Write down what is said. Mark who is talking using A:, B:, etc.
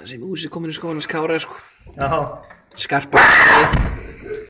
A: sem Úsi komin í skólan að skára, sko.
B: Já.
A: Skarpa.